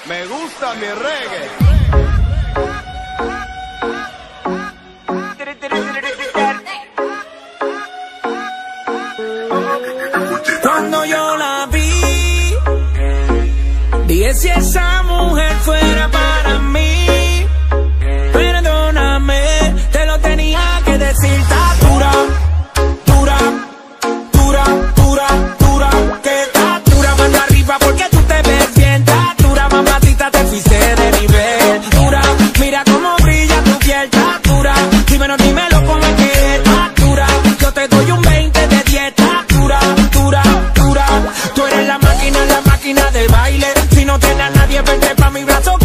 Me gusta mi reggae. Cuando yo la vi, dije si esa mujer fuera para mí. Perdóname, te lo tenía que decir. Está dura, dura, dura, dura, dura. Que está dura, mano arriba porque tú te ves bien. Está dura, mamacita, te fuiste de nivel. Dura, mira cómo brilla tu piel. Está dura, dímelo cómo es que está dura. Yo te doy un 20 de 10. Está dura, dura, dura. Tú eres la máquina de baile. Si no tienes a nadie, vente pa' mi brazo.